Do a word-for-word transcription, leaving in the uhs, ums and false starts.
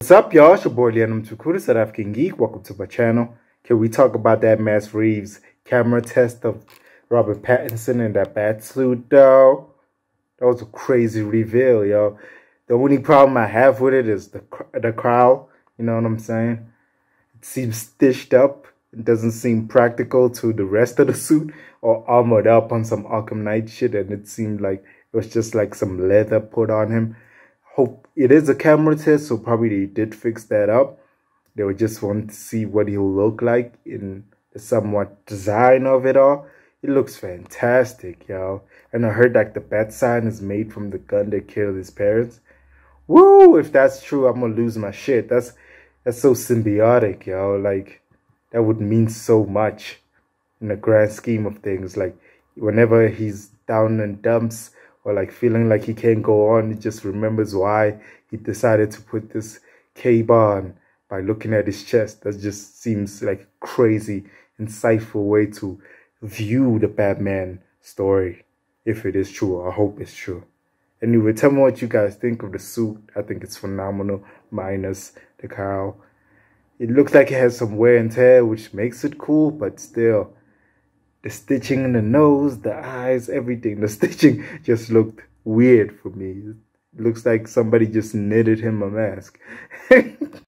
What's up, y'all? It's your boy Leonard Tukuda, s.a.geek. Welcome to my channel. Can we talk about that Matt Reeves camera test of Robert Pattinson in that Batsuit, though? That was a crazy reveal, yo. The only problem I have with it is the the crowd. You know what I'm saying? It seems stitched up. It doesn't seem practical to the rest of the suit, or armored up on some Arkham Knight shit. And it seemed like it was just like some leather put on him. Hope it is a camera test, so probably they did fix that up. They would just want to see what he'll look like in the somewhat design of it all. It looks fantastic, yo. And I heard like the bat sign is made from the gun that killed his parents. Woo! If that's true, I'm gonna lose my shit. That's that's so symbiotic, yo. Like that would mean so much in the grand scheme of things. Like whenever he's down in dumps, or like feeling like he can't go on, he just remembers why he decided to put this cape on by looking at his chest. That just seems like a crazy, insightful way to view the Batman story. If it is true, I hope it's true. Anyway, tell me what you guys think of the suit. I think it's phenomenal, minus the cowl. It looks like it has some wear and tear, which makes it cool, but still, the stitching in the nose, the eyes, everything. The stitching just looked weird for me. It looks like somebody just knitted him a mask.